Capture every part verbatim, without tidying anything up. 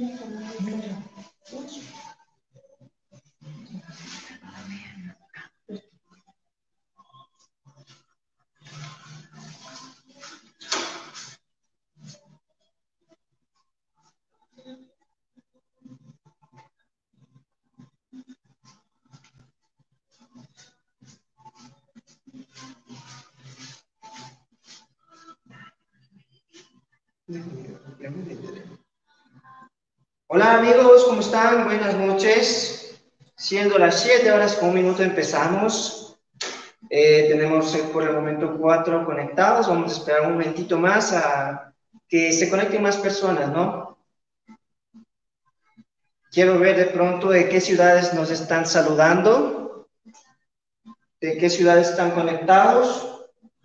Hola amigos, ¿cómo están? Buenas noches. Siendo las siete horas con un minuto empezamos. Eh, tenemos eh, por el momento cuatro conectados. Vamos a esperar un momentito más a que se conecten más personas, ¿no? Quiero ver de pronto de qué ciudades nos están saludando, de qué ciudades están conectados.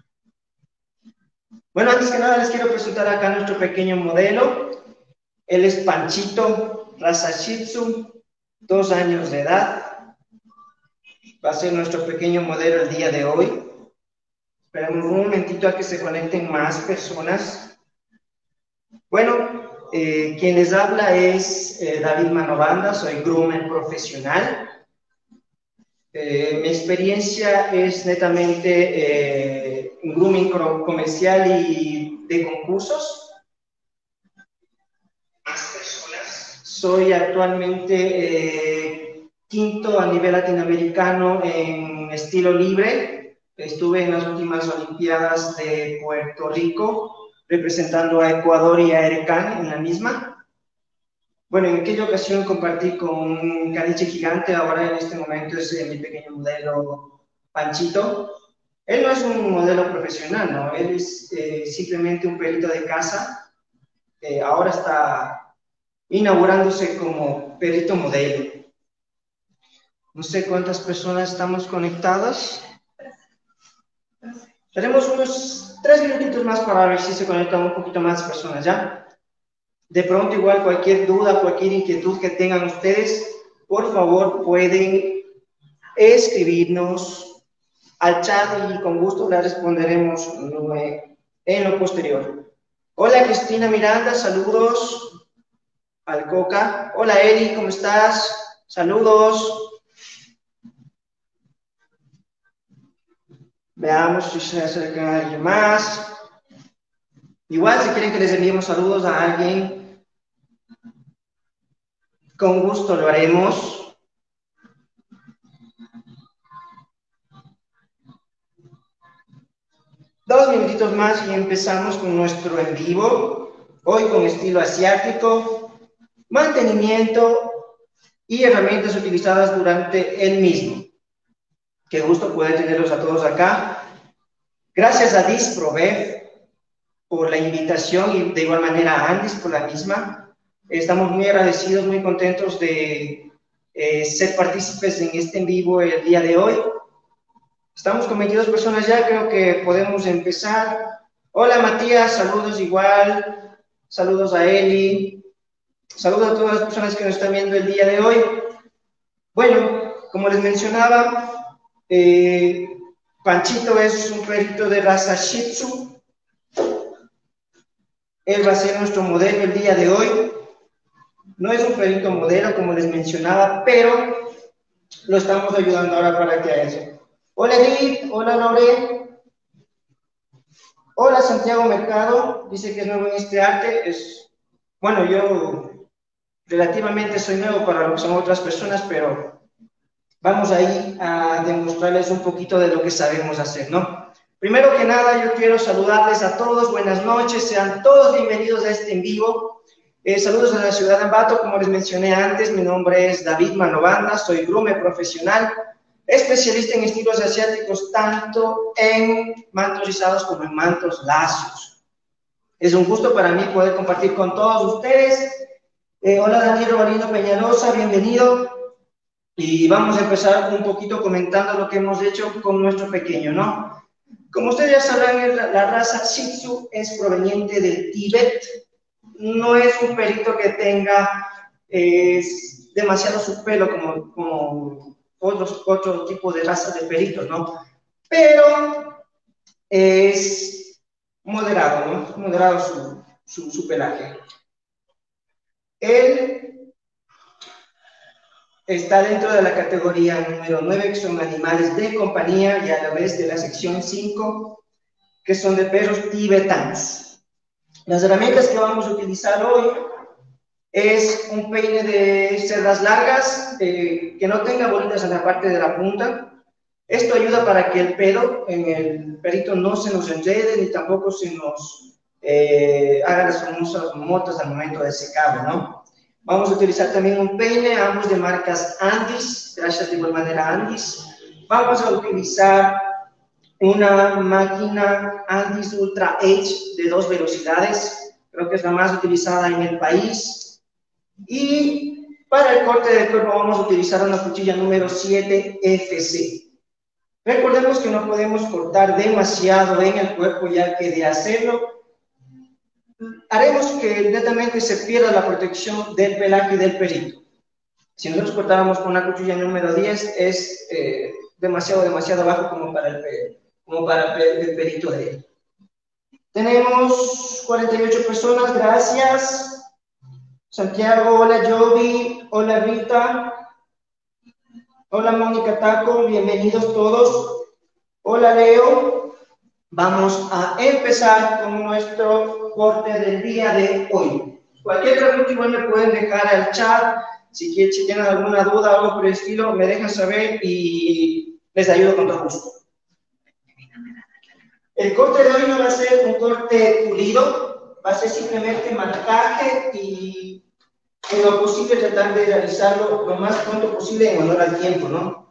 Bueno, antes que nada les quiero presentar acá nuestro pequeño modelo. Él es Panchito, raza Shih Tzu, dos años de edad. Va a ser nuestro pequeño modelo el día de hoy. Esperamos un momentito a que se conecten más personas. Bueno, eh, quien les habla es eh, David Manobanda, soy groomer profesional. Eh, mi experiencia es netamente eh, en grooming comercial y de concursos. Soy actualmente eh, quinto a nivel latinoamericano en estilo libre. Estuve en las últimas Olimpiadas de Puerto Rico, representando a Ecuador y a Erecán en la misma. Bueno, en aquella ocasión compartí con un caniche gigante, ahora en este momento es eh, mi pequeño modelo Panchito. Él no es un modelo profesional, ¿no? Él es eh, simplemente un perrito de casa. Eh, ahora está inaugurándose como perrito modelo. No sé cuántas personas estamos conectadas. Tenemos unos tres minutitos más para ver si se conectan un poquito más personas, ¿ya? De pronto, igual, cualquier duda, cualquier inquietud que tengan ustedes, por favor, pueden escribirnos al chat y con gusto les responderemos en lo posterior. Hola, Cristina Miranda, saludos. Al Coca. Hola, Eli, ¿cómo estás? Saludos. Veamos si se acerca alguien más. Igual, si quieren que les enviemos saludos a alguien, con gusto lo haremos. Dos minutitos más y empezamos con nuestro en vivo. Hoy con estilo asiático, mantenimiento y herramientas utilizadas durante el mismo. Qué gusto poder tenerlos a todos acá. Gracias a Disprobev por la invitación y de igual manera a Andis por la misma. Estamos muy agradecidos, muy contentos de eh, ser partícipes en este en vivo el día de hoy. Estamos con veintidós personas ya, creo que podemos empezar. Hola Matías, saludos igual, saludos a Eli, saludos a todas las personas que nos están viendo el día de hoy. Bueno, como les mencionaba, eh, Panchito es un perrito de raza Shih Tzu. Él va a ser nuestro modelo el día de hoy. No es un perrito modelo, como les mencionaba, pero lo estamos ayudando ahora para que haga eso. Hola Edith, hola Lore. Hola Santiago Mercado, dice que es nuevo en este arte. Es, bueno, yo relativamente soy nuevo para lo que son otras personas, pero vamos ahí a demostrarles un poquito de lo que sabemos hacer, ¿no? Primero que nada, yo quiero saludarles a todos, buenas noches, sean todos bienvenidos a este en vivo. Eh, saludos a la ciudad de Ambato, como les mencioné antes, mi nombre es David Manobanda, soy groomer profesional, especialista en estilos asiáticos, tanto en mantos rizados como en mantos lacios. Es un gusto para mí poder compartir con todos ustedes. Eh, hola Daniel Robalino Peñalosa, bienvenido. Y vamos a empezar un poquito comentando lo que hemos hecho con nuestro pequeño, ¿no? Como ustedes ya sabrán, la raza Shih Tzu es proveniente del Tíbet. No es un perrito que tenga eh, demasiado su pelo como, como otros, otro tipo de razas de peritos, ¿no? Pero es moderado, ¿no? Moderado su, su, su pelaje. Él está dentro de la categoría número nueve, que son animales de compañía, y a la vez de la sección cinco, que son de perros tibetanos. Las herramientas que vamos a utilizar hoy es un peine de cerdas largas, eh, que no tenga bolitas en la parte de la punta. Esto ayuda para que el pelo en el perito no se nos enrede, ni tampoco se nos eh, haga las famosas motas al momento de secado, ¿no? Vamos a utilizar también un peine, ambos de marcas Andis, gracias de igual manera Andis. Vamos a utilizar una máquina Andis Ultra Edge de dos velocidades, creo que es la más utilizada en el país. Y para el corte del cuerpo vamos a utilizar una cuchilla número siete F C. Recordemos que no podemos cortar demasiado en el cuerpo, ya que de hacerlo haremos que netamente se pierda la protección del pelaje del perito. Si nosotros cortáramos con una cuchilla número diez, es eh, demasiado, demasiado bajo como para el, como para el perito de él. Tenemos cuarenta y ocho personas, gracias. Santiago, hola Jovi, hola Rita, hola Mónica Taco, bienvenidos todos. Hola Leo, vamos a empezar con nuestro corte del día de hoy. Cualquier pregunta igual me pueden dejar al chat, si, quieren, si tienen alguna duda o algo por el estilo, me dejan saber y les ayudo con todo gusto. El corte de hoy no va a ser un corte pulido, va a ser simplemente marcaje y en lo posible tratar de realizarlo lo más pronto posible en honor al tiempo, ¿no?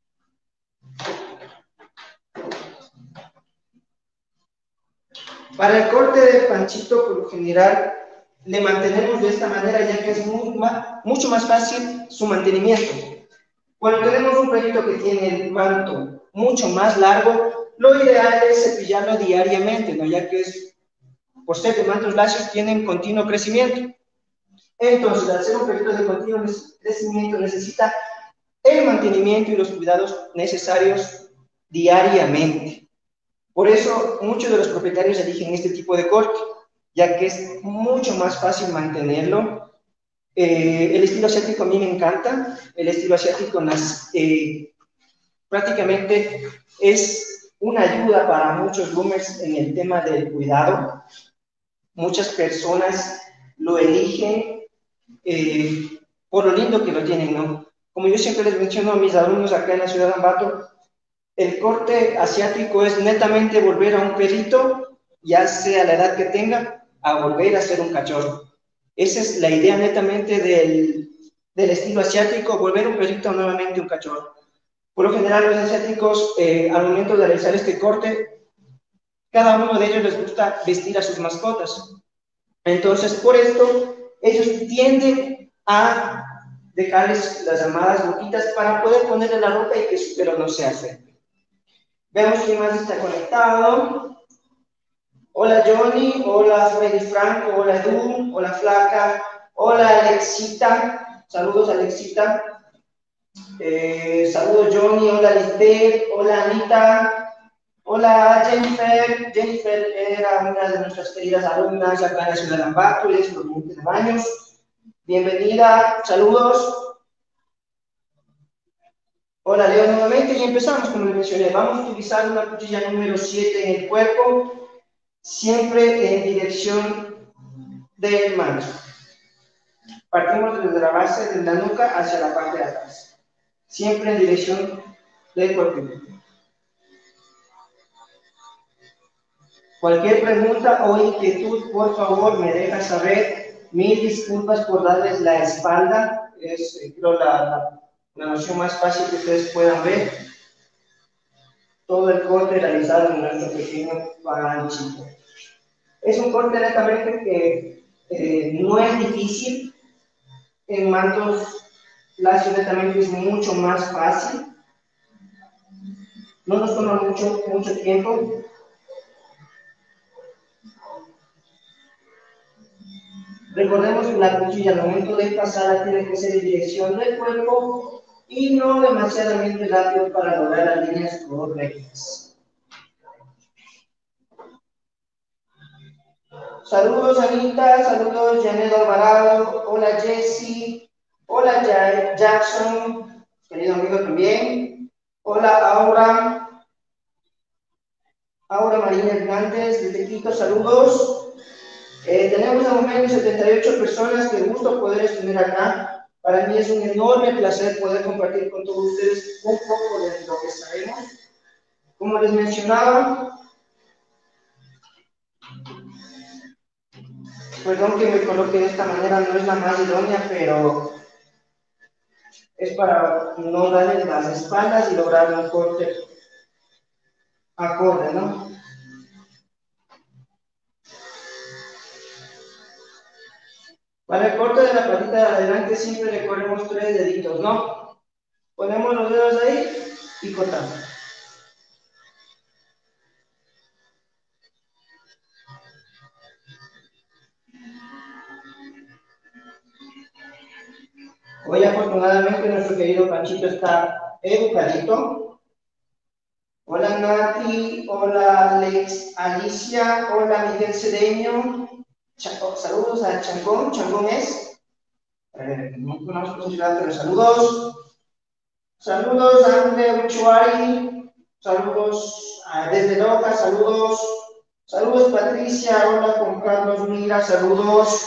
Para el corte de Panchito, por lo general, le mantenemos de esta manera, ya que es muy más, mucho más fácil su mantenimiento. Cuando tenemos un perrito que tiene el manto mucho más largo, lo ideal es cepillarlo diariamente, ¿no? Ya que es, por ser de mantos lacios, tienen continuo crecimiento. Entonces, al ser un perrito de continuo crecimiento, necesita el mantenimiento y los cuidados necesarios diariamente. Por eso, muchos de los propietarios eligen este tipo de corte, ya que es mucho más fácil mantenerlo. Eh, el estilo asiático a mí me encanta. El estilo asiático nas, eh, prácticamente es una ayuda para muchos groomers en el tema del cuidado. Muchas personas lo eligen eh, por lo lindo que lo tienen, ¿no? Como yo siempre les menciono a mis alumnos acá en la ciudad de Ambato, el corte asiático es netamente volver a un perrito, ya sea la edad que tenga, a volver a ser un cachorro. Esa es la idea netamente del, del estilo asiático, volver un perrito nuevamente un cachorro. Por lo general, los asiáticos, eh, al momento de realizar este corte, cada uno de ellos les gusta vestir a sus mascotas. Entonces, por esto, ellos tienden a dejarles las llamadas boquitas para poder ponerle la ropa y que su pelo no se afecte. Veamos quién más está conectado. Hola Johnny, hola Freddy Franco, hola Edu, hola Flaca, hola Alexita, saludos Alexita, eh, saludos Johnny, hola Lisbeth, hola Anita, hola Jennifer. Jennifer era una de nuestras queridas alumnas acá en la ciudad de Ambato y es por veinte años. Bienvenida, saludos. Hola Leo nuevamente y empezamos como les mencioné. Vamos a utilizar una cuchilla número siete en el cuerpo, siempre en dirección del manto. Partimos desde la base de la nuca hacia la parte de atrás, siempre en dirección del cuerpo. Cualquier pregunta o inquietud, por favor, me dejan saber. Mil disculpas por darles la espalda, es creo la, la, la noción más fácil que ustedes puedan ver. Todo el corte realizado en nuestro pequeño Panchito. Es un corte netamente que eh, no es difícil. En mantos lacios netamente es mucho más fácil. No nos toma mucho, mucho tiempo. Recordemos que la cuchilla al momento de pasar tiene que ser en dirección del cuerpo y no demasiadamente rápido para lograr las líneas correctas. Saludos Anita, saludos Janet Alvarado, hola Jessie, hola Ja- Jackson, querido amigo también, hola Aura, Aura Marina Hernández, desde Quito, saludos. Eh, tenemos al momento setenta y ocho personas, qué gusto poder tener acá. Para mí es un enorme placer poder compartir con todos ustedes un poco de lo que sabemos. Como les mencionaba, perdón que me coloque de esta manera, no es la más idónea, pero es para no darle las espaldas y lograr un corte acorde, ¿no? Para el corte de la patita de adelante siempre le ponemos tres deditos, ¿no? Ponemos los dedos ahí y cortamos. Hoy afortunadamente nuestro querido Panchito está educadito. Hola Nati, hola Alex, Alicia, hola Miguel Cedeño. Chaco, saludos a Changón, Changón es. Eh, no conozco su ciudad, pero saludos. Saludos a André Uchuari, saludos a desde Loca, saludos. Saludos Patricia, hola Juan Carlos Mira, saludos.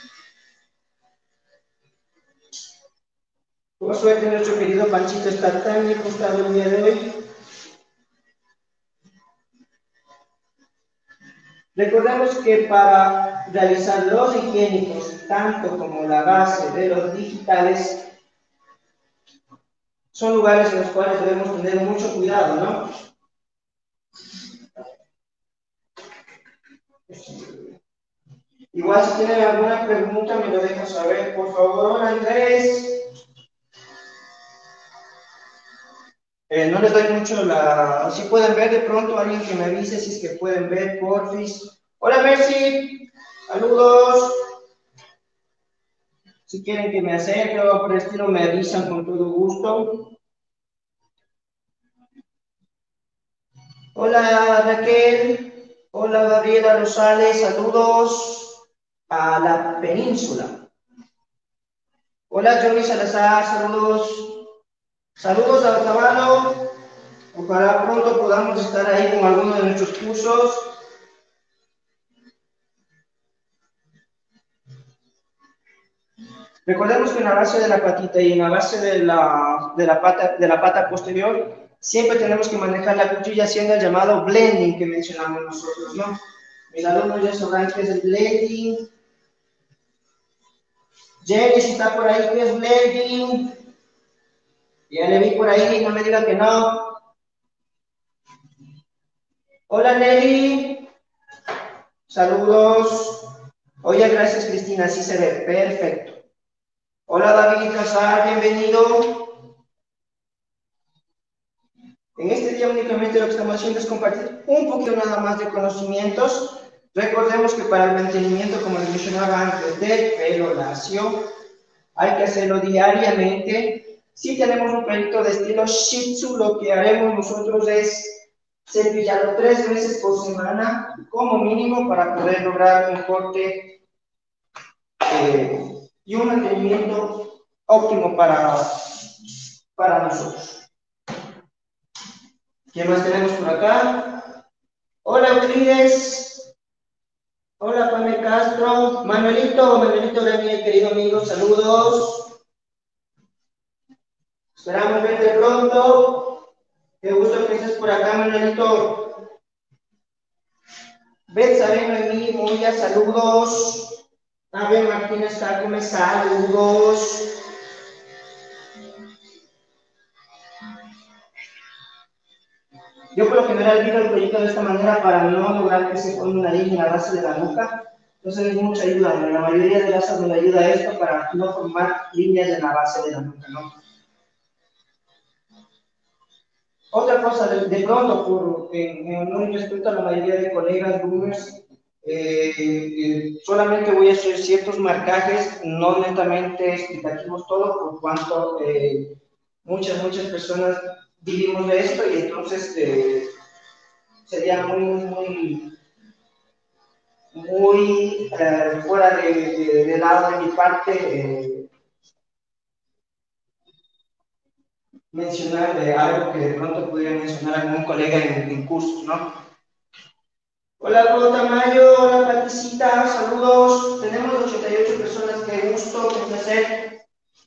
Por suerte nuestro querido Panchito está tan bien gustado el día de hoy. Recordemos que para realizar los higiénicos, tanto como la base de los digitales, son lugares en los cuales debemos tener mucho cuidado, ¿no? Igual si tienen alguna pregunta me lo dejan saber, por favor. Hola Andrés. Eh, no les doy mucho la... Si pueden ver de pronto, alguien que me avise si es que pueden ver, porfis. Hola Mercy, saludos. Si quieren que me acerque o por el estilo, me avisan con todo gusto. Hola Raquel, hola Gabriela Rosales, saludos a la península. Hola Johnny Salazar, saludos. Saludos a Otavalo. Ojalá pronto podamos estar ahí con alguno de nuestros cursos. Recordemos que en la base de la patita y en la base de la, de la, pata, de la pata posterior, siempre tenemos que manejar la cuchilla haciendo el llamado blending que mencionamos nosotros, ¿no? Mis alumnos ya sabrán qué es el blending. Jenny, si está por ahí, ¿qué es blending? Ya le vi por ahí, no me diga que no. Hola Nelly, saludos. Oye, gracias Cristina, así se ve, perfecto. Hola David Casar, bienvenido. En este día únicamente lo que estamos haciendo es compartir un poquito nada más de conocimientos. Recordemos que para el mantenimiento, como les mencionaba antes, del pelo lacio, hay que hacerlo diariamente. Si tenemos un pelito de estilo Shih Tzu, lo que haremos nosotros es cepillarlo tres veces por semana, como mínimo, para poder lograr un corte eh, y un mantenimiento óptimo para, para nosotros. ¿Qué más tenemos por acá? Hola Euclides. Hola Pamela Castro. Manuelito, Manuelito Daniel, querido amigo, saludos. Esperamos verte pronto. Qué gusto que estés por acá, Manuelito. Betsabe Noemí, Moya, saludos. Ave Martínez Cáceres, saludos. Yo por lo general miro el proyecto de esta manera para no lograr que se forme una línea en la base de la nuca. Entonces es mucha ayuda. En la mayoría de las nos ayuda esto para no formar líneas en la base de la nuca, ¿no? Otra cosa, de, de pronto, por, en, en honor y respeto a la mayoría de colegas boomers, eh, eh, solamente voy a hacer ciertos marcajes, no netamente explicativos todo, por cuanto eh, muchas, muchas personas vivimos de esto y entonces eh, sería muy, muy, muy, muy eh, fuera de, de, de lado de mi parte eh, mencionar de algo que de pronto pudiera mencionar algún colega en, en cursos, ¿no? Hola, Pablo Tamayo, hola, Paticita, saludos. Tenemos ochenta y ocho personas, qué gusto, qué placer.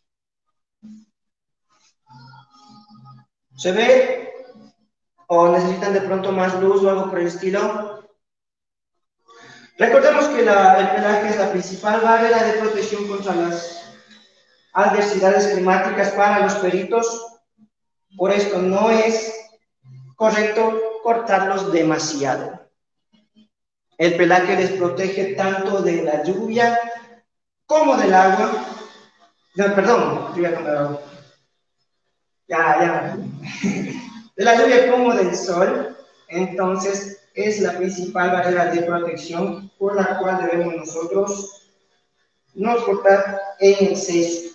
¿Se ve? ¿O necesitan de pronto más luz o algo por el estilo? Recordemos que la, el pelaje es la principal barrera de protección contra las adversidades climáticas para los peritos. Por esto no es correcto cortarlos demasiado. El pelaje les protege tanto de la lluvia como del agua. No, perdón, lluvia como del agua. Ya, ya. De la lluvia como del sol. Entonces, es la principal barrera de protección por la cual debemos nosotros no cortar en exceso.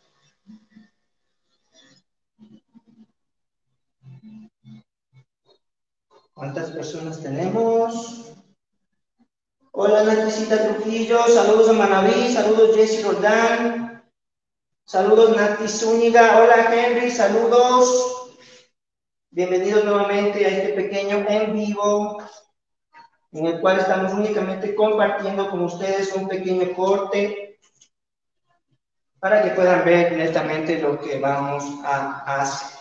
¿Cuántas personas tenemos? Hola, Naticita Trujillo, saludos a Manaví, saludos Jessy Roldán, saludos Nati Zúñiga, hola Henry, saludos. Bienvenidos nuevamente a este pequeño en vivo, en el cual estamos únicamente compartiendo con ustedes un pequeño corte para que puedan ver directamente lo que vamos a hacer.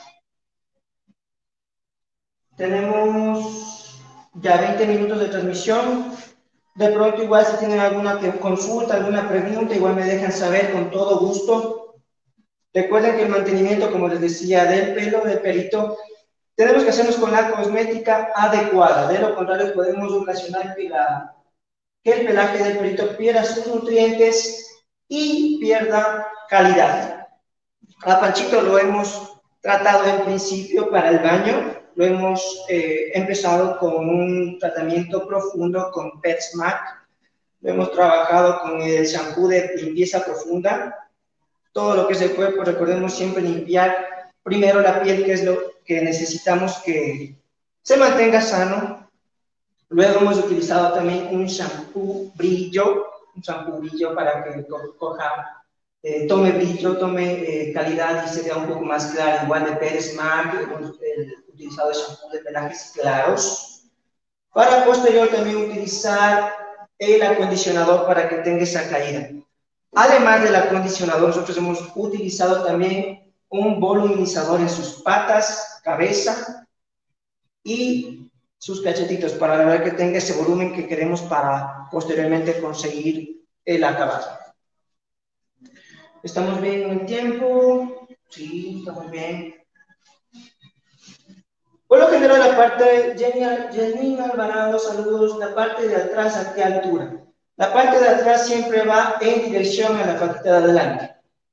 Tenemos ya veinte minutos de transmisión. De pronto, igual si tienen alguna consulta, alguna pregunta, igual me dejan saber con todo gusto. Recuerden que el mantenimiento, como les decía, del pelo, del pelito, tenemos que hacernos con la cosmética adecuada. De lo contrario, podemos ocasionar que, la, que el pelaje del pelito pierda sus nutrientes y pierda calidad. A Panchito lo hemos tratado en principio para el baño. Lo hemos eh, empezado con un tratamiento profundo con PetSmack. Lo hemos trabajado con el shampoo de limpieza profunda. Todo lo que es el cuerpo, recordemos siempre limpiar primero la piel, que es lo que necesitamos que se mantenga sano. Luego hemos utilizado también un shampoo brillo, un shampoo brillo para que coja, eh, tome brillo, tome eh, calidad y se vea un poco más claro. Igual de PetSmack, hemos eh, utilizado el shampoo de pelajes claros. Para posterior también utilizar el acondicionador para que tenga esa caída. Además del acondicionador, nosotros hemos utilizado también un voluminizador en sus patas, cabeza y sus cachetitos para lograr que tenga ese volumen que queremos para posteriormente conseguir el acabado. ¿Estamos bien en el tiempo? Sí, estamos bien. Por lo general, la parte de Jenny Alvarado, saludos, la parte de atrás, ¿a qué altura? La parte de atrás siempre va en dirección a la patita de adelante.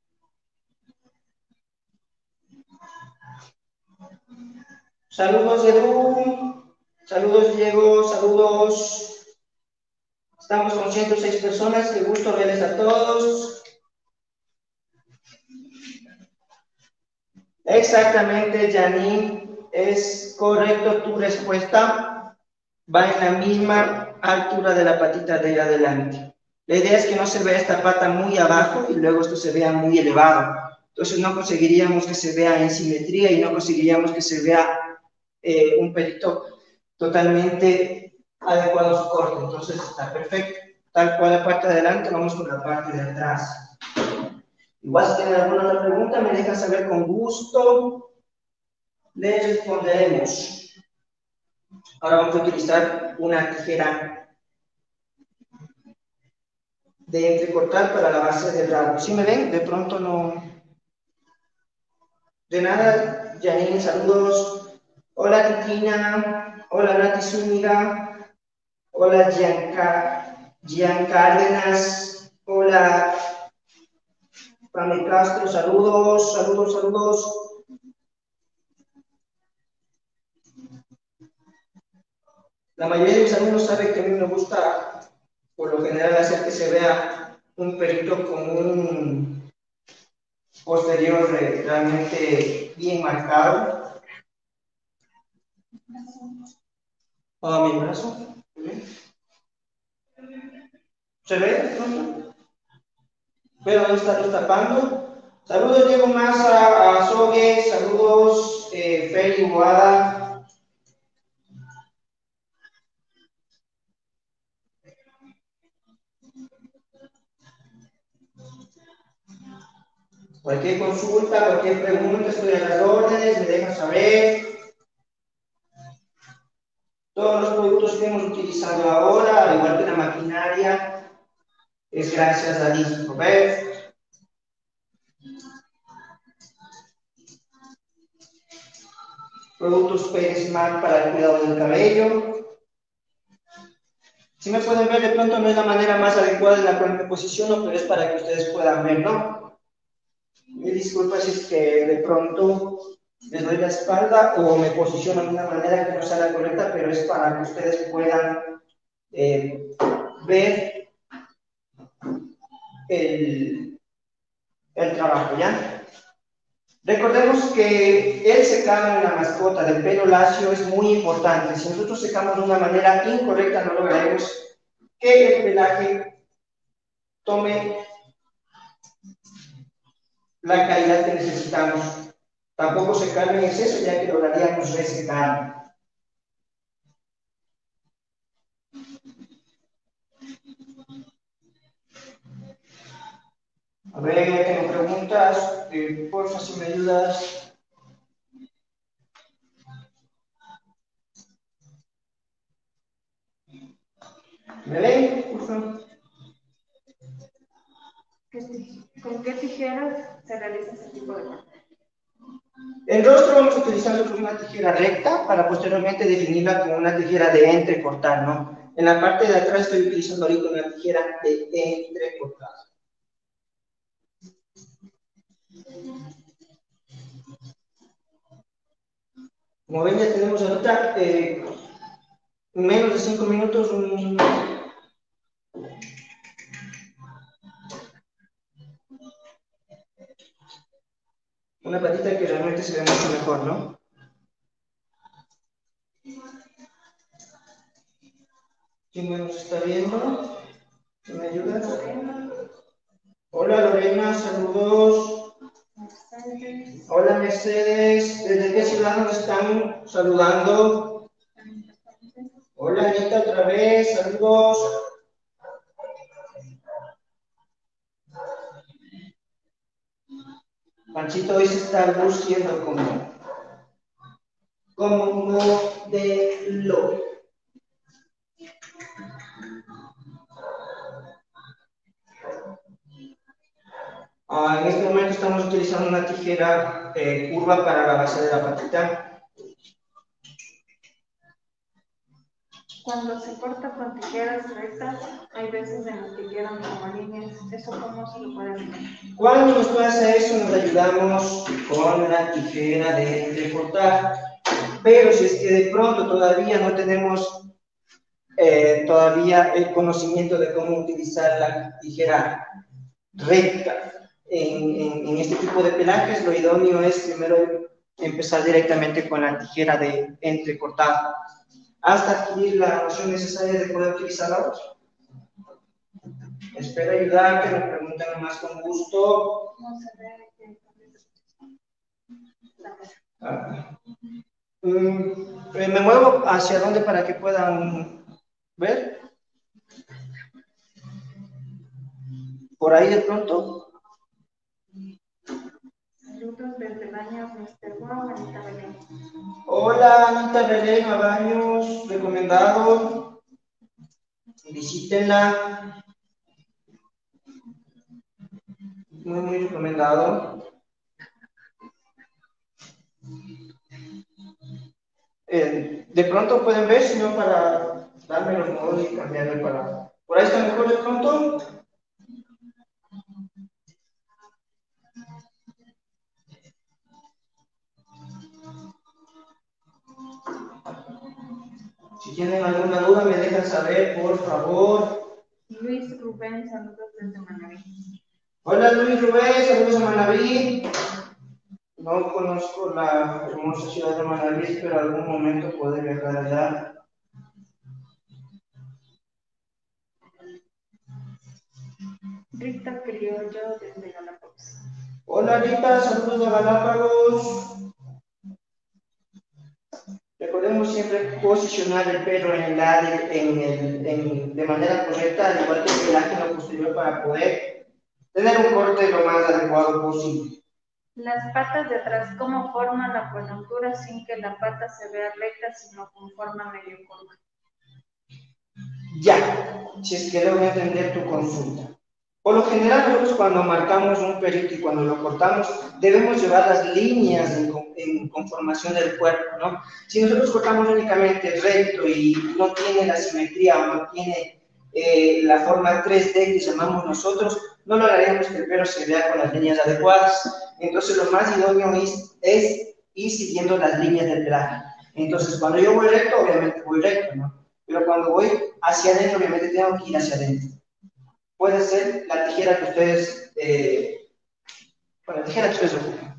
Saludos, Edu. Saludos, Diego. Saludos. Estamos con ciento seis personas. Qué gusto verles a todos. Exactamente, Janine. Es correcto tu respuesta. Va en la misma altura de la patita de adelante. La idea es que no se vea esta pata muy abajo y luego esto se vea muy elevado. Entonces no conseguiríamos que se vea en simetría y no conseguiríamos que se vea eh, un pelito totalmente adecuado a su corte. Entonces está perfecto. Tal cual la parte de adelante, vamos con la parte de atrás. Igual si tienen alguna otra pregunta, me dejan saber con gusto. Les responderemos. Ahora vamos a utilizar una tijera de entrecortar para la base del rabo. ¿Sí me ven? De pronto no... De nada, Janine, saludos. Hola, Titina. Hola, Nati Zúñiga. Hola, Gianca... Gian Cárdenas. Hola, Pame Castro. Saludos, saludos, saludos. La mayoría de mis alumnos saben que a mí me gusta, por lo general, hacer que se vea un pelito con un posterior realmente bien marcado. A mi brazo. ¿Se ve? Pero no está destapando. Saludos Diego Maza, a Sogue, saludos eh, Feli Guada. Cualquier consulta, cualquier pregunta, estoy a las órdenes, me dejan saber. Todos los productos que hemos utilizado ahora, al igual que la maquinaria, es gracias a Liz Robert. Productos Pérez Smart para el cuidado del cabello. Si me pueden ver, de pronto no es la manera más adecuada en la cual me posiciono, pero es para que ustedes puedan ver, ¿no? Me disculpa si es que de pronto les doy la espalda o me posiciono de una manera que no sea la correcta, pero es para que ustedes puedan eh, ver el, el trabajo, ¿ya? Recordemos que el secado en la mascota del pelo lacio es muy importante. Si nosotros secamos de una manera incorrecta, no lograremos que el pelaje tome la calidad que necesitamos. Tampoco secarlo en exceso, ya que lograríamos resecar. A ver, tengo preguntas. Eh, porfa, si me ayudas. ¿Me leen? Por favor. ¿Con qué tijeras se realiza ese tipo de corte? El rostro vamos a utilizarlo con una tijera recta para posteriormente definirla con una tijera de entrecortar, ¿no? En la parte de atrás estoy utilizando ahorita una tijera de entrecortar. Como ven, ya tenemos ahorita eh, menos de cinco minutos un... una patita que realmente se ve mucho mejor, ¿no? ¿Quién nos está viendo? ¿Me ayudas? Hola Lorena, saludos. Hola Mercedes, ¿desde qué ciudad nos están saludando? Hola Anita, otra vez, saludos. Panchito hoy se está luciendo como, como modelo. Ah, en este momento estamos utilizando una tijera eh, curva para la base de la patita. Cuando se corta con tijeras rectas, hay veces en las que quedan como líneas. ¿Eso cómo se lo puede hacer? Cuando nos pasa eso, nos ayudamos con la tijera de entrecortar. Pero si es que de pronto todavía no tenemos eh, todavía el conocimiento de cómo utilizar la tijera recta en, en, en este tipo de pelajes, lo idóneo es primero empezar directamente con la tijera de entrecortar hasta adquirir la noción necesaria de poder utilizar la otra. Espero ayudarte, me preguntan más con gusto. Ah. Mm, me muevo hacia dónde para que puedan ver. Por ahí de pronto. Saludos desde Baños, mister Wow, Anita Belén. Hola, Anita Belén, a Baños, recomendado. Visítenla. Muy, muy recomendado. Eh, de pronto pueden ver, si no para darme los modos y cambiarle para... ¿Por ahí está mejor de pronto? Si tienen alguna duda, me dejan saber, por favor. Luis Rubén, saludos desde Manaví. Hola Luis Rubén, saludos a Manaví. No conozco la hermosa ciudad de Manaví, pero algún momento puede viajar allá. Rita Criollo desde Galápagos. Hola Rita, saludos de Galápagos. Recordemos siempre posicionar el pelo en el área, en el, en, de manera correcta, al igual que el pelaje posterior para poder tener un corte lo más adecuado posible. Las patas de atrás, ¿cómo forman la coyuntura sin que la pata se vea recta, sino con forma medio curva? Ya, si es que logro entender tu consulta. Por lo general, nosotros cuando marcamos un perito y cuando lo cortamos, debemos llevar las líneas en, en conformación del cuerpo, ¿no? Si nosotros cortamos únicamente recto y no tiene la simetría o no tiene eh, la forma tres D que llamamos nosotros, no lograríamos que el pelo se vea con las líneas adecuadas. Entonces, lo más idóneo es, es ir siguiendo las líneas del pelaje. Entonces, cuando yo voy recto, obviamente voy recto, ¿no? Pero cuando voy hacia adentro, obviamente tengo que ir hacia adentro. Puede ser la tijera que ustedes, eh, con la tijera que ustedes ocupen.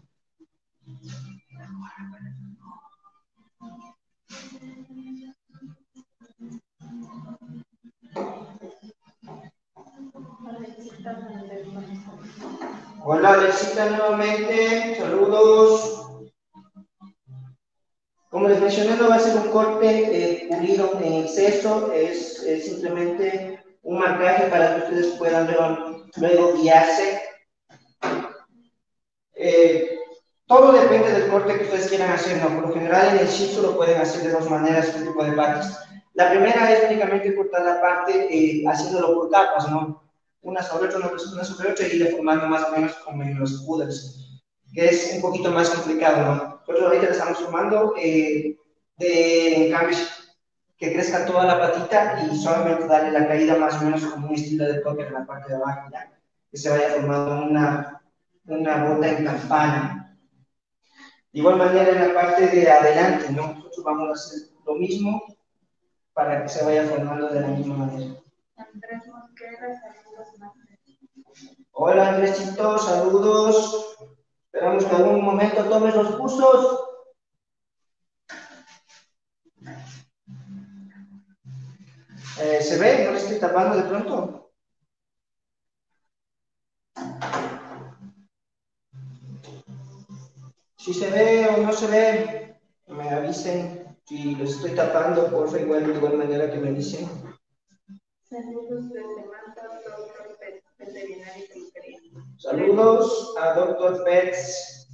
Hola, Alexita, nuevamente, saludos. Como les mencioné, no va a ser un corte eh, pulido en exceso, es, es simplemente un marcaje para que ustedes puedan luego, luego guiarse. Eh, todo depende del corte que ustedes quieran hacer, ¿no? Por lo general en el shizu lo pueden hacer de dos maneras, este tipo de partes. La primera es únicamente cortar la parte eh, haciéndolo por capas, ¿no? Una sobre otra, una sobre otra y deformando más o menos como en los poodles, que es un poquito más complicado, ¿no? Nosotros ahorita le estamos formando eh, de, en cambio, que crezca toda la patita y solamente darle la caída más o menos como un estilo de toque en la parte de abajo, ¿ya? Que se vaya formando una, una bota en campana. De igual manera en la parte de adelante, ¿no? Nosotros vamos a hacer lo mismo para que se vaya formando de la misma manera. Andrés Mosquera, saludos, Andrés. Hola Andresito, saludos. Esperamos que algún momento tomes los cursos. Eh, ¿Se ve? ¿No le estoy tapando de pronto? Si se ve o no se ve, me avisen. Si los estoy tapando, por favor, igual, de igual manera que me dicen. Saludos desde Manta, doctor Pets, veterinario y peluquería. Saludos a doctor Pets.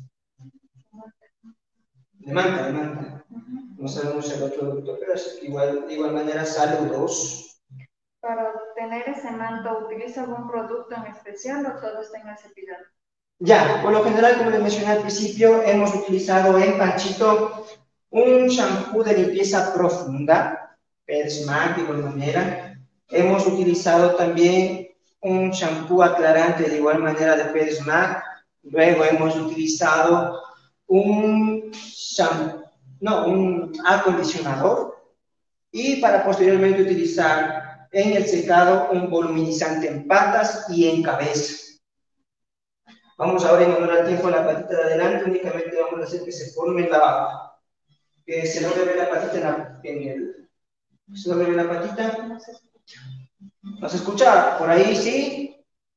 De Manta, de Manta. No sabemos el otro doctor, pero es igual, de igual manera, saludos. Para obtener ese manto, ¿utiliza algún producto en especial o todo está en el cepillado? Ya, por lo general, como les mencioné al principio, hemos utilizado en Panchito un shampoo de limpieza profunda, PetSmart de igual manera. Hemos utilizado también un shampoo aclarante de igual manera de PetSmart. Luego hemos utilizado un shampoo, no, un acondicionador. Y para posteriormente utilizar en el secado un voluminizante en patas y en cabeza. Vamos ahora en honor al tiempo a la patita de adelante, únicamente vamos a hacer que se forme la, que se logre ver la patita en, la, en el, se logre ver la patita. No se escucha. ¿No se escucha? Por ahí sí.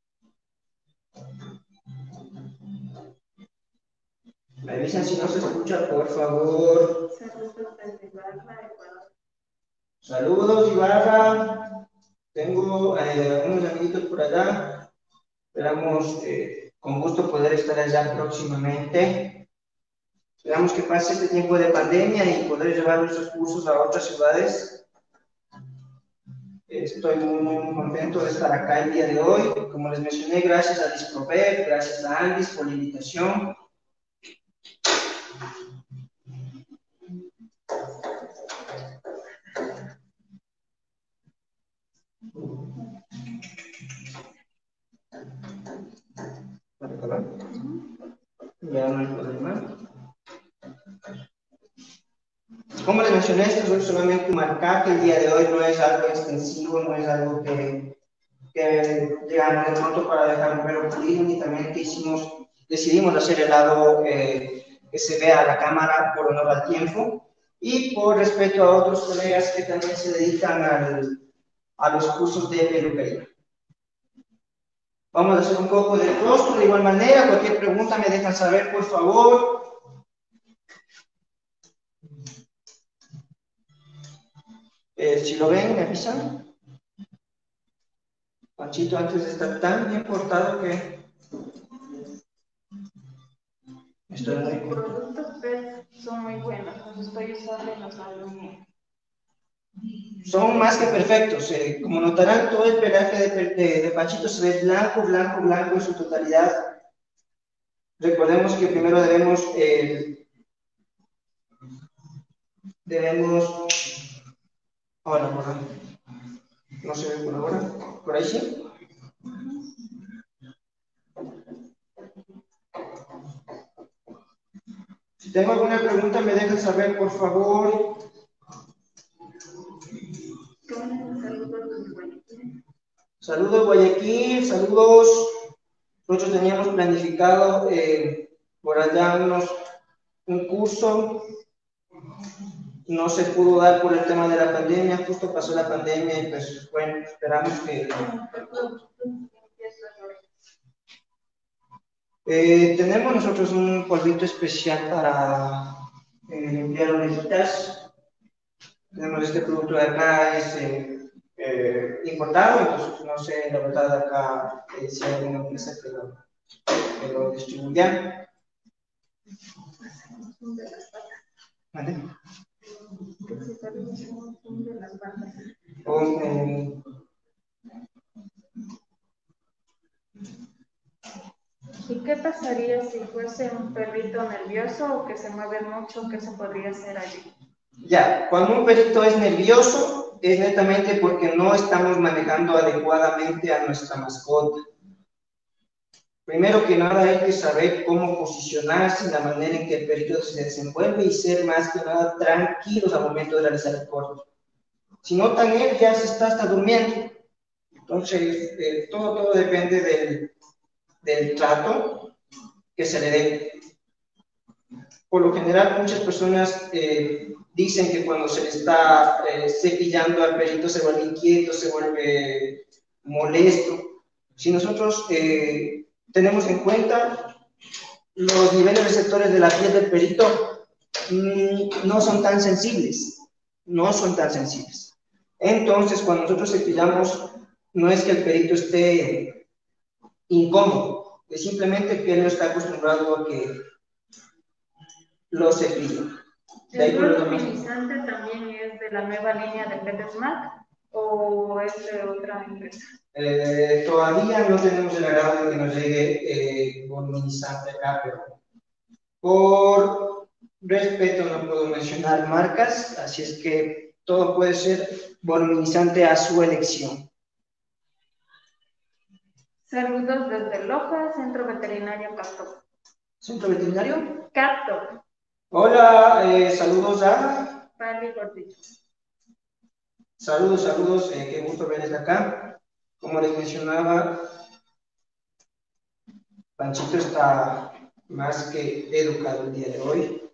Me avisan si no se escucha, por favor. Saludos desde Ibarra, Ecuador. Saludos, Ibarra. Tengo eh, unos amiguitos por allá. Esperamos eh, con gusto poder estar allá próximamente. Esperamos que pase este tiempo de pandemia y poder llevar nuestros cursos a otras ciudades. Estoy muy, muy contento de estar acá el día de hoy. Como les mencioné, gracias a Disproper, gracias a Andis por la invitación. Ya no hay problema. Como les mencioné, esto es solamente un marcaje. El día de hoy no es algo extensivo, no es algo que, que llegamos de pronto para dejar un pelo pulido. Únicamente hicimos, decidimos hacer el lado eh, que se vea a la cámara por honor al tiempo y por respeto a otros colegas que también se dedican al, a los cursos de peluquería. Vamos a hacer un poco de rostro de igual manera. Cualquier pregunta me dejan saber, por favor. Eh, si lo ven, me avisan. Panchito antes está tan bien portado que estoy muy Los productos P E T son muy buenos, los estoy usando en los alumnos. Son más que perfectos. Eh, como notarán, todo el pelaje de, de, de Panchito se ve blanco, blanco, blanco en su totalidad. Recordemos que primero debemos, eh, debemos, ahora, por ahí, no se ve por ahora, por ahí sí. Si tengo alguna pregunta, me dejan saber, por favor. Saludos, Guayaquil, saludos. Nosotros teníamos planificado eh, por allá unos, un curso, no se pudo dar por el tema de la pandemia, justo pasó la pandemia y pues bueno, esperamos que... Eh, tenemos nosotros un polvito especial para eh, limpiar orejitas. Tenemos este producto de acá, es eh, eh, importado, entonces no sé la verdad acá eh, si hay alguna empresa que lo, que lo distribuya. ¿Vale? O, eh, ¿Y qué pasaría si fuese un perrito nervioso o que se mueve mucho? ¿Qué se podría hacer allí? Ya, cuando un perrito es nervioso, es netamente porque no estamos manejando adecuadamente a nuestra mascota. Primero que nada hay que saber cómo posicionarse, la manera en que el perrito se desenvuelve y ser más que nada tranquilos al momento de realizar el corte. Si notan, él ya se está hasta durmiendo. Entonces, eh, todo, todo depende del, del trato que se le dé. Por lo general, muchas personas eh, dicen que cuando se le está eh, cepillando al perrito se vuelve inquieto, se vuelve molesto. Si nosotros eh, tenemos en cuenta los niveles receptores de la piel del perito, mmm, no son tan sensibles, no son tan sensibles. Entonces, cuando nosotros cepillamos, no es que el perito esté incómodo, es simplemente que él no está acostumbrado a que lo cepillen. ¿El luminizante también es de la nueva línea de PetSmart o es de otra empresa? Eh, todavía no tenemos el agrado de que nos llegue eh, luminizante acá, pero por respeto no puedo mencionar marcas, así es que todo puede ser voluminizante a su elección. Saludos desde Loja, Centro Veterinario Cacto. ¿Centro Veterinario? Cacto. Hola, eh, saludos a... Pali Gordillo. Saludos, saludos, eh, qué gusto verles acá. Como les mencionaba, Panchito está más que educado el día de hoy.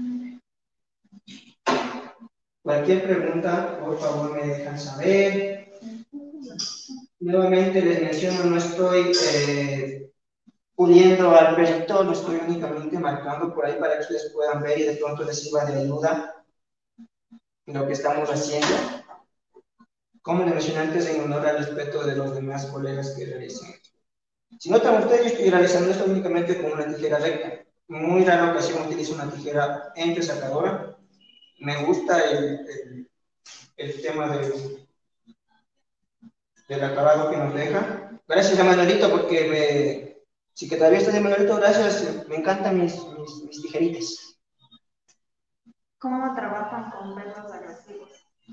Cualquier pregunta, por favor, me dejan saber. Nuevamente les menciono, no estoy eh, puliendo al perito, lo estoy únicamente marcando por ahí para que ustedes puedan ver y de pronto les sirva de ayuda lo que estamos haciendo. Como les mencioné antes, en honor al respeto de los demás colegas que realizan. Si notan ustedes, yo estoy realizando esto únicamente con una tijera recta. Muy rara ocasión utilizo una tijera entresacadora. Me gusta el, el, el tema del, del acabado que nos deja. Gracias a Manuelito, porque me, sí que todavía está de Manuelito, gracias. Me encantan mis, mis, mis tijeritas. ¿Cómo trabajan con perros agresivos?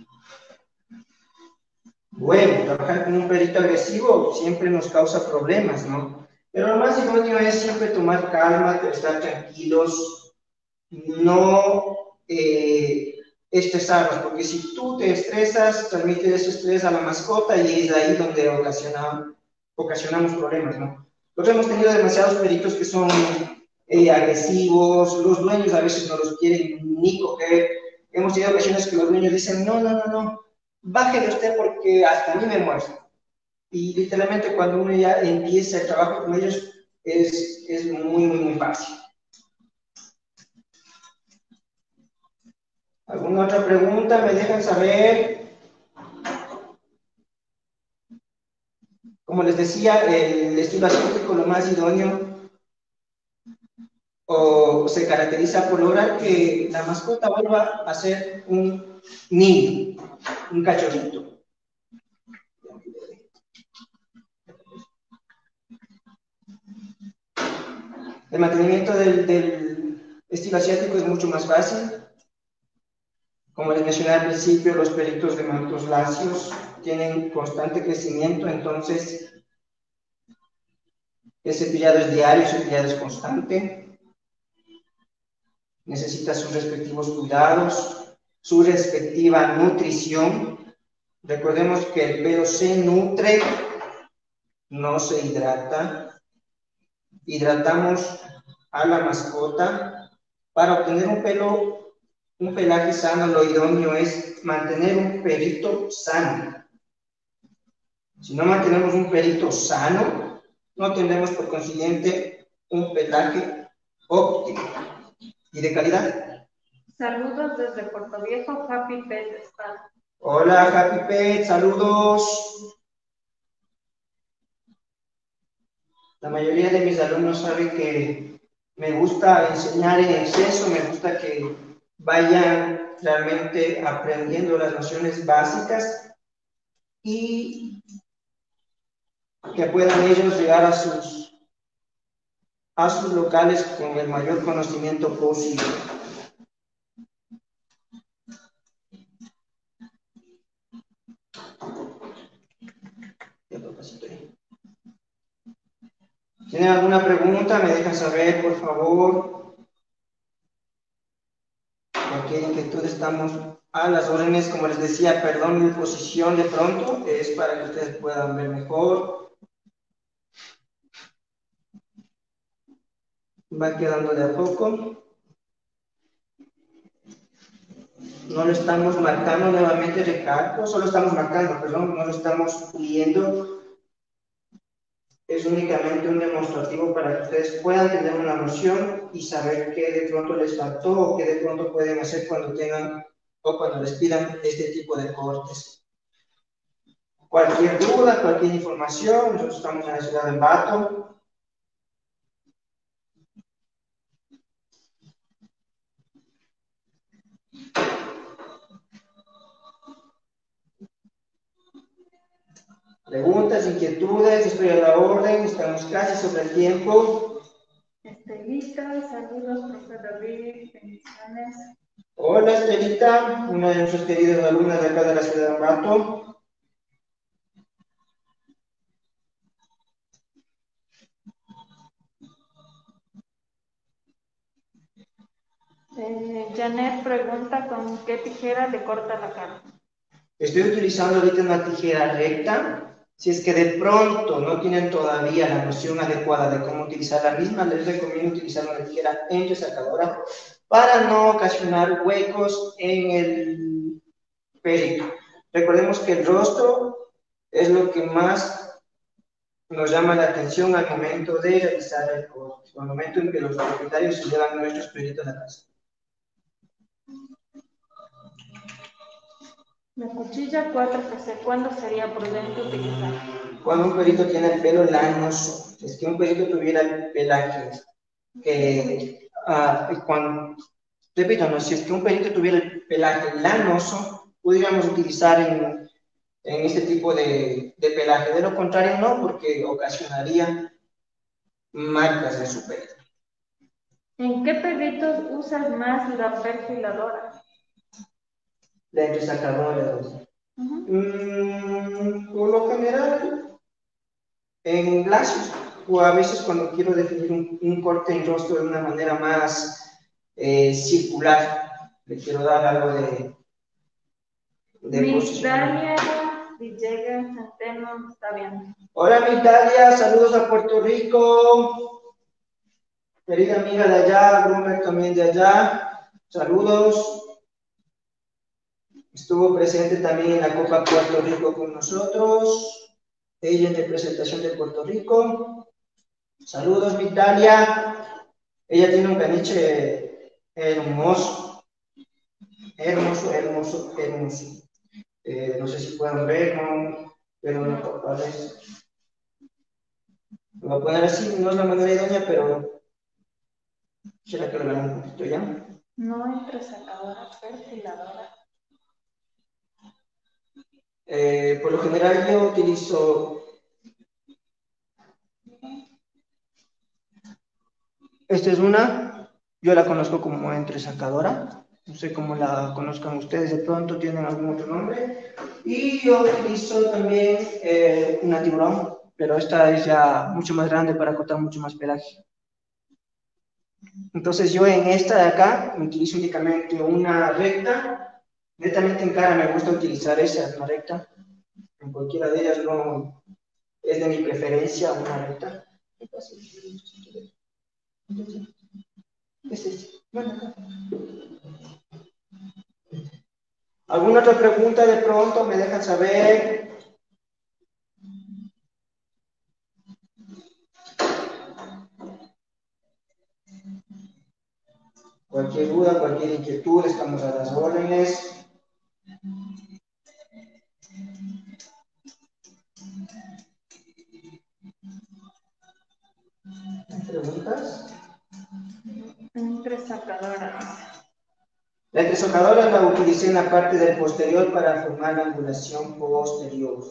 Bueno, trabajar con un perrito agresivo siempre nos causa problemas, ¿no? Pero lo más importante es siempre tomar calma, estar tranquilos, no eh, estresarnos, porque si tú te estresas, transmites ese estrés a la mascota y es ahí donde ocasiona, ocasionamos problemas, ¿no? Nosotros hemos tenido demasiados perritos que son eh, agresivos, los dueños a veces no los quieren ni coger, hemos tenido ocasiones que los dueños dicen, no, no, no, no, bájele usted porque hasta a mí me muerde. y literalmente cuando uno ya empieza el trabajo con ellos es, es muy, muy, muy fácil. ¿Alguna otra pregunta? ¿Me dejan saber? Como les decía, el estilo asiático lo más idóneo o se caracteriza por lograr que la mascota vuelva a ser un niño, un cachorrito. El mantenimiento del, del estilo asiático es mucho más fácil. Como les mencioné al principio, los peritos de mantos lacios tienen constante crecimiento, entonces el cepillado es diario, el cepillado es constante. Necesita sus respectivos cuidados, su respectiva nutrición. Recordemos que el pelo se nutre, no se hidrata. Hidratamos a la mascota. Para obtener un pelo, un pelaje sano, lo idóneo es mantener un pelito sano. Si no mantenemos un pelito sano, no tendremos por consiguiente un pelaje óptimo y de calidad. Saludos desde Puerto Viejo, Happy Pet Spa. Hola, Happy Pet, saludos. La mayoría de mis alumnos saben que me gusta enseñar en exceso, me gusta que vayan realmente aprendiendo las nociones básicas y que puedan ellos llegar a sus, a sus locales con el mayor conocimiento posible. ¿Tienen alguna pregunta? Me dejan saber, por favor. Cualquier inquietud, estamos a las órdenes. Como les decía, perdón mi posición de pronto, es para que ustedes puedan ver mejor. Va quedando de a poco. No lo estamos marcando nuevamente, recalco, solo estamos marcando, perdón, no lo estamos puliendo. Es únicamente un demostrativo para que ustedes puedan tener una noción y saber qué de pronto les faltó o qué de pronto pueden hacer cuando tengan o cuando les pidan este tipo de cortes. Cualquier duda, cualquier información, nosotros estamos en la ciudad de Ambato. Preguntas, inquietudes, estoy a la orden, estamos casi sobre el tiempo. Estelita, saludos, profe David, bendiciones. Hola Estelita, una de nuestras queridas alumnas de acá de la ciudad de Ambato. Eh, Janet pregunta con qué tijera le corta la cara. Estoy utilizando ahorita una tijera recta. Si es que de pronto no tienen todavía la noción adecuada de cómo utilizar la misma, les recomiendo utilizar una tijera entresacadora para no ocasionar huecos en el perito. Recordemos que el rostro es lo que más nos llama la atención al momento de realizar el corte, al momento en que los propietarios se llevan nuestros peritos a casa. La cuchilla cuatro P C, ¿cuándo sería prudente utilizar? Cuando un perito tiene el pelo lanoso, es que un perito tuviera el pelaje, que uh, cuando, repito, no, si es que un perito tuviera el pelaje lanoso, pudiéramos utilizar en, en este tipo de, de pelaje. De lo contrario, no, porque ocasionaría marcas de su pelo. ¿En qué perritos usas más la perfiladora? La entresacadora. Uh-huh. mm, por lo general, en lacios, o a veces cuando quiero definir un, un corte en rostro de una manera más eh, circular, le quiero dar algo de, de Miss Dalia Villegas Centeno está bien. Hola Miss Dalia, saludos a Puerto Rico, querida amiga de allá, Grunberg también de allá, saludos. Estuvo presente también en la Copa Puerto Rico con nosotros. ella en representación de Puerto Rico. Saludos, Vitalia. Ella tiene un caniche hermoso, hermoso, hermoso, hermoso. Eh, no sé si pueden ver, ¿no? Pero no parece. Lo voy a poner así, no es la manera idónea, pero ¿será que lo vean un poquito ya? No entre sacadora, perfiladora. Eh, por lo general yo utilizo, esta es una, yo la conozco como entresacadora, no sé cómo la conozcan ustedes, de pronto tienen algún otro nombre, y yo utilizo también eh, una tiburón, pero esta es ya mucho más grande para cortar mucho más pelaje. Entonces yo en esta de acá utilizo únicamente una recta, netamente en cara me gusta utilizar esa, una recta, en cualquiera de ellas no es de mi preferencia una recta. ¿Alguna otra pregunta de pronto? ¿Me dejan saber? Cualquier duda, cualquier inquietud, estamos a las órdenes. ¿Preguntas? Entresacadora. La entresacadora la utilicé en la parte del posterior para formar la angulación posterior.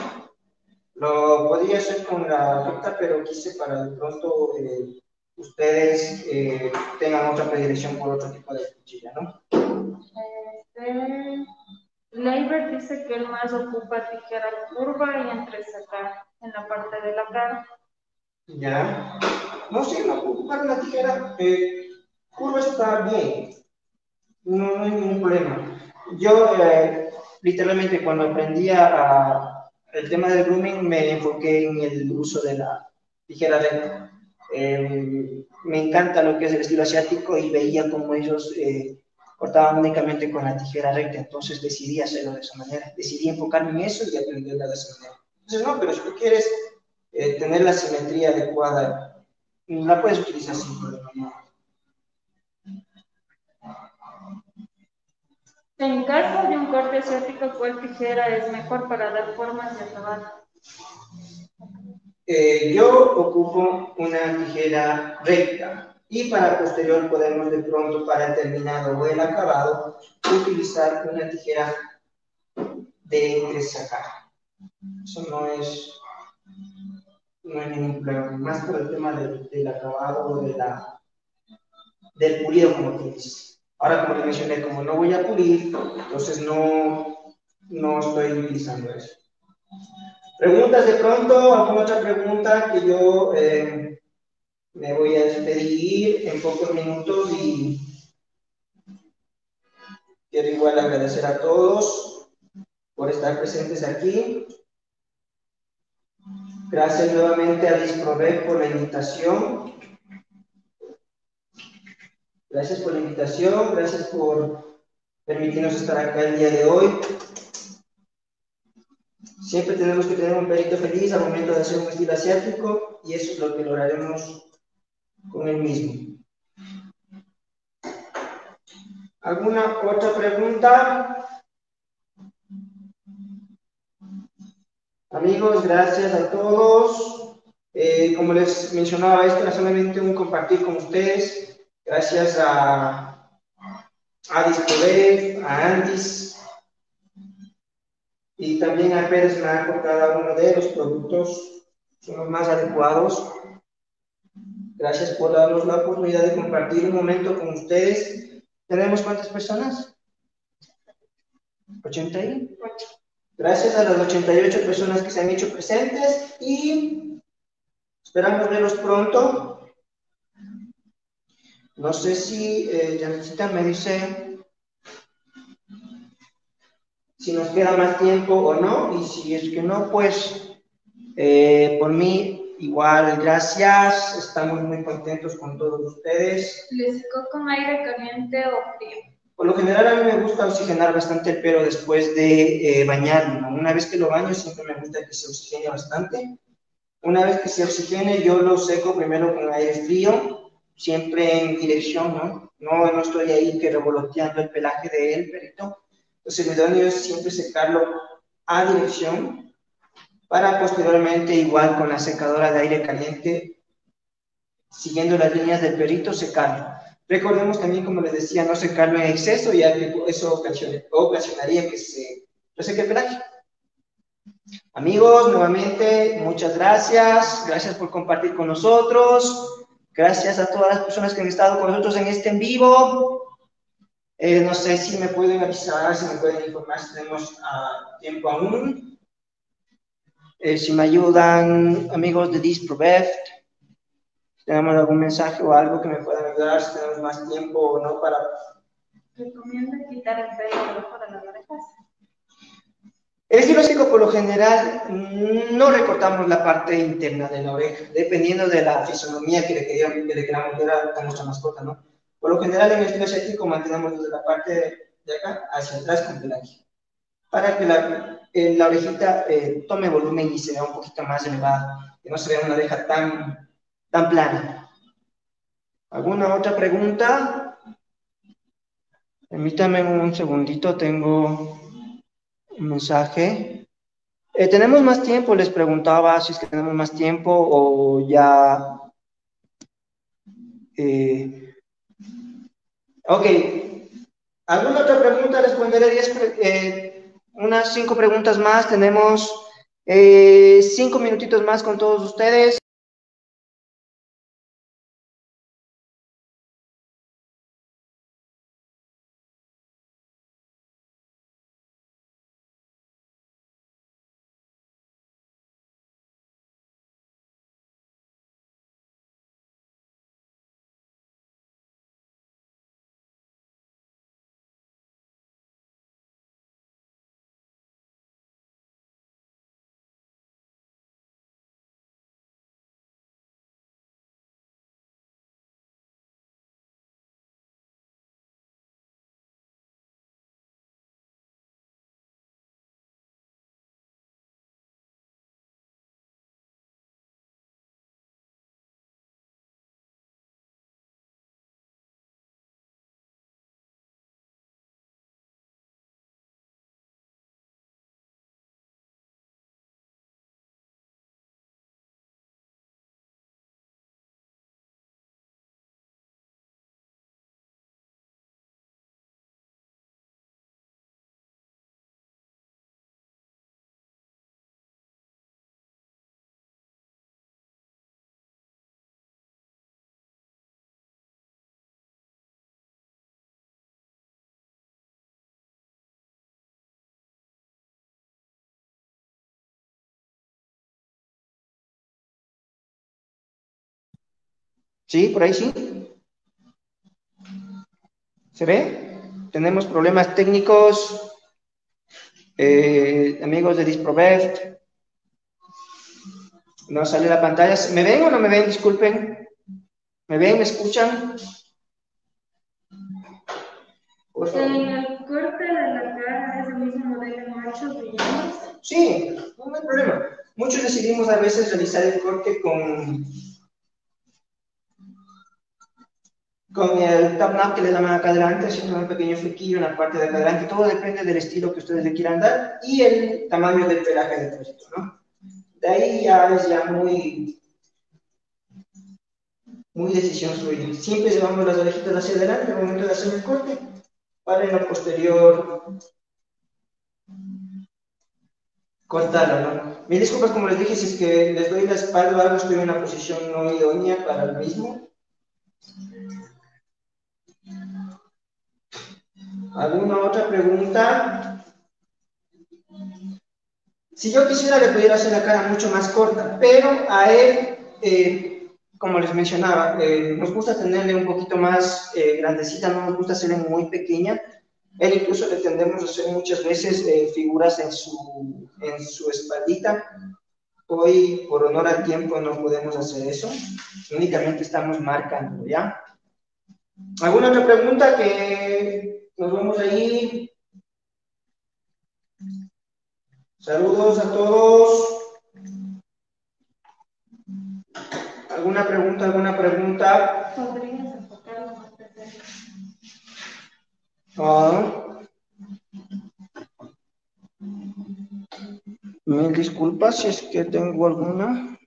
Lo podría hacer con la recta, pero quise para de pronto eh, ustedes eh, tengan otra predilección por otro tipo de cuchilla, ¿no? Este, Leiber dice que él más ocupa tijera curva y entresacar en la parte de la cara. Ya. No sé, no ocupar una tijera eh, curva está bien. No, no hay ningún problema. Yo, eh, literalmente, cuando aprendí a, el tema del grooming, me enfoqué en el uso de la tijera recta. Eh, me encanta lo que es el estilo asiático y veía cómo ellos eh, cortaban únicamente con la tijera recta, entonces decidí hacerlo de esa manera. Decidí enfocarme en eso y aprenderla de esa manera. Entonces, no, pero si tú quieres eh, tener la simetría adecuada, la puedes utilizar sin problema. ¿No? En caso de un corte asiático, ¿cuál tijera es mejor para dar formas y acabar? Eh, yo ocupo una tijera recta y para posterior podemos de pronto para el terminado o el acabado utilizar una tijera de entresacar. Eso no es, no hay ningún problema, más por el tema del, del acabado o de la, del pulido como te dice. Ahora, como les mencioné, como no voy a pulir, entonces no, no estoy utilizando eso. ¿Preguntas de pronto? ¿Alguna otra pregunta que yo eh, me voy a despedir en pocos minutos y quiero igual agradecer a todos por estar presentes aquí. Gracias nuevamente a Disprovet por la invitación. Gracias por la invitación, gracias por permitirnos estar acá el día de hoy. Siempre tenemos que tener un perito feliz al momento de hacer un estilo asiático y eso es lo que lograremos con el mismo. ¿Alguna otra pregunta? Amigos, gracias a todos. Eh, como les mencionaba, esto era solamente un compartir con ustedes. Gracias a, a Discover, a Andis y también a Pérez Mar por cada uno de los productos, son los más adecuados. Gracias por darnos la oportunidad de compartir un momento con ustedes. ¿Tenemos cuántas personas? ochenta y ocho. Gracias a las ochenta y ocho personas que se han hecho presentes y esperamos verlos pronto. No sé si eh, Janecita me dice si nos queda más tiempo o no, y si es que no, pues eh, por mí igual, gracias, estamos muy contentos con todos ustedes. ¿Les secó con aire caliente o frío? Por lo general a mí me gusta oxigenar bastante el pelo después de eh, bañarme, ¿no? Una vez que lo baño siempre me gusta que se oxigene bastante. Una vez que se oxigene yo lo seco primero con aire frío, siempre en dirección, ¿no? No, no estoy ahí que revoloteando el pelaje del perrito. Entonces lo idóneo es siempre secarlo a dirección para posteriormente igual con la secadora de aire caliente, siguiendo las líneas del perrito, secarlo. Recordemos también, como les decía, no secarlo en exceso, ya que eso ocasionaría que se reseque el pelaje. Amigos, nuevamente, muchas gracias. Gracias por compartir con nosotros. Gracias a todas las personas que han estado con nosotros en este en vivo. Eh, no sé si me pueden avisar, si me pueden informar si tenemos uh, tiempo aún. Eh, si me ayudan, amigos de Disprobeft, si tenemos algún mensaje o algo que me puedan ayudar, si tenemos más tiempo o no para... Recomienda quitar el pelo debajo de las orejas. El estilo seco, por lo general, no recortamos la parte interna de la oreja, dependiendo de la fisonomía que le queramos, que le queramos ver a nuestra mascota, ¿no? Por lo general, en el estilo seco mantenemos desde la parte de acá hacia atrás con pelaje, para que la, eh, la orejita eh, tome volumen y se vea un poquito más elevada, que no se vea una oreja tan, tan plana. ¿Alguna otra pregunta? Permítame un segundito, tengo un mensaje. Eh, ¿Tenemos más tiempo? Les preguntaba si es que tenemos más tiempo o ya... Eh... Ok. ¿Alguna otra pregunta? Responderé diez, eh, unas cinco preguntas más. Tenemos eh, cinco minutitos más con todos ustedes. ¿Sí? ¿Por ahí sí? ¿Se ve? Tenemos problemas técnicos. Eh, amigos de Disprobeft. No sale la pantalla. ¿Me ven o no me ven? Disculpen. ¿Me ven? ¿Me escuchan? Por favor. El corte de la cara es el mismo modelo en machos y hembras. Sí, no hay problema. Muchos decidimos a veces realizar el corte con, con el tap nap que le llaman acá adelante, haciendo un pequeño flequillo en la parte de acá adelante. Todo depende del estilo que ustedes le quieran dar y el tamaño del pelaje del perrito, ¿no? De ahí ya es ya muy, muy decisión suya. Siempre llevamos las orejitas hacia adelante al momento de hacer el corte para en lo posterior cortarlo, ¿no? Mil disculpas, como les dije, si es que les doy la espalda o algo, estoy en una posición no idónea para el mismo. ¿Alguna otra pregunta? Si yo quisiera, le pudiera hacer la cara mucho más corta, pero a él, eh, como les mencionaba, eh, nos gusta tenerle un poquito más eh, grandecita, no nos gusta hacerle muy pequeña. Él incluso le tendemos a hacer muchas veces eh, figuras en su, en su espaldita. Hoy, por honor al tiempo, no podemos hacer eso. Únicamente estamos marcando, ¿ya? ¿Alguna otra pregunta que Nos vemos ahí. Saludos a todos. ¿Alguna pregunta? ¿Alguna pregunta? ¿Podrías enfocarlo más de cerca? Ah. Mil disculpas si es que tengo alguna.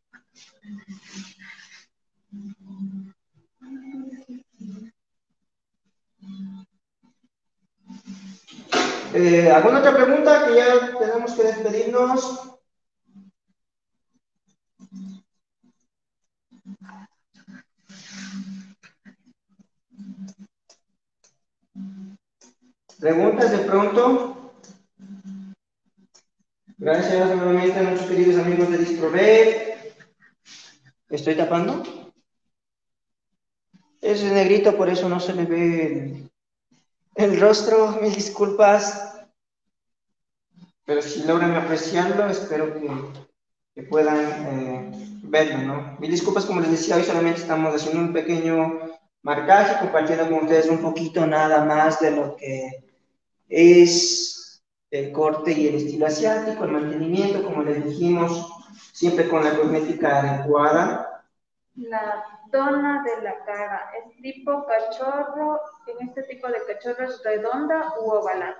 Eh, ¿Alguna otra pregunta que ya tenemos que despedirnos? ¿Preguntas de pronto? Gracias nuevamente a nuestros queridos amigos de Disprover. ¿Estoy tapando? Es negrito, por eso no se me ve el, el rostro. Mil disculpas. Pero si logran apreciarlo, espero que, que puedan eh, verlo, ¿no? Mil disculpas, como les decía, hoy solamente estamos haciendo un pequeño marcaje, compartiendo con ustedes un poquito nada más de lo que es el corte y el estilo asiático, el mantenimiento, como les dijimos, siempre con la cosmética adecuada. La dona de la cara es tipo cachorro. En este tipo de cachorro es redonda u ovalada.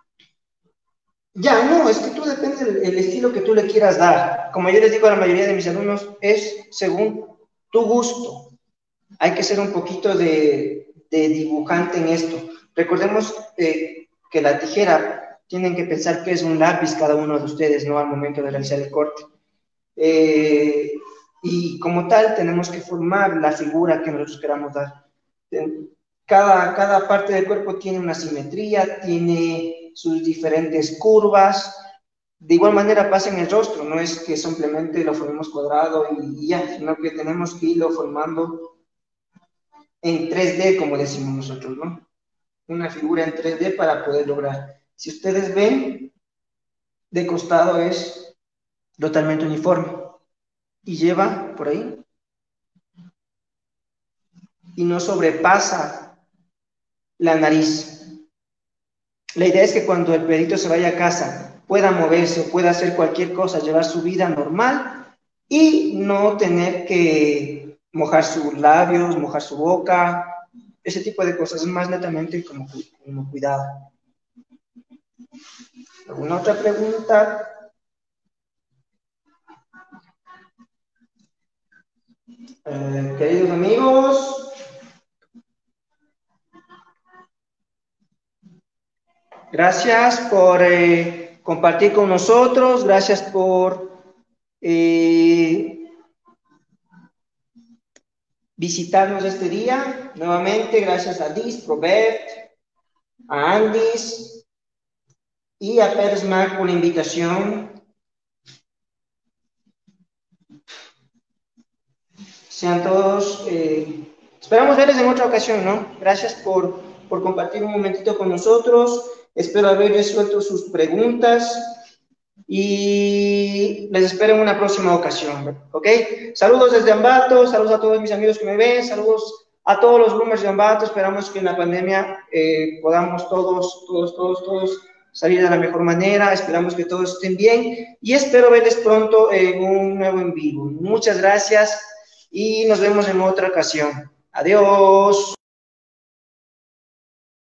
Ya, no, es que tú depende del el estilo que tú le quieras dar. Como yo les digo a la mayoría de mis alumnos, es según tu gusto. Hay que ser un poquito de, de dibujante en esto. Recordemos eh, que la tijera, tienen que pensar que es un lápiz cada uno de ustedes, ¿no? Al momento de realizar el corte. Eh, y como tal, tenemos que formar la figura que nosotros queramos dar. Cada, cada parte del cuerpo tiene una simetría, tiene sus diferentes curvas. De igual manera pasa en el rostro, no es que simplemente lo formemos cuadrado y ya, sino que tenemos que irlo formando en tres D, como decimos nosotros, ¿no? Una figura en tres D para poder lograr. Si ustedes ven, de costado es totalmente uniforme y lleva por ahí y no sobrepasa la nariz. La idea es que cuando el perrito se vaya a casa pueda moverse, pueda hacer cualquier cosa, llevar su vida normal y no tener que mojar sus labios, mojar su boca, ese tipo de cosas, más netamente como, como cuidado. ¿Alguna otra pregunta? Eh, queridos amigos, gracias por eh, compartir con nosotros, gracias por eh, visitarnos este día. Nuevamente, gracias a Disprover, a Andis y a Persmar por la invitación. Sean todos, eh, esperamos verles en otra ocasión, ¿no? Gracias por, por compartir un momentito con nosotros. Espero haber resuelto sus preguntas y les espero en una próxima ocasión, ¿ok? Saludos desde Ambato, saludos a todos mis amigos que me ven, saludos a todos los roomers de Ambato. Esperamos que en la pandemia eh, podamos todos, todos, todos, todos salir de la mejor manera. Esperamos que todos estén bien y espero verles pronto en un nuevo en vivo. Muchas gracias y nos vemos en otra ocasión. Adiós.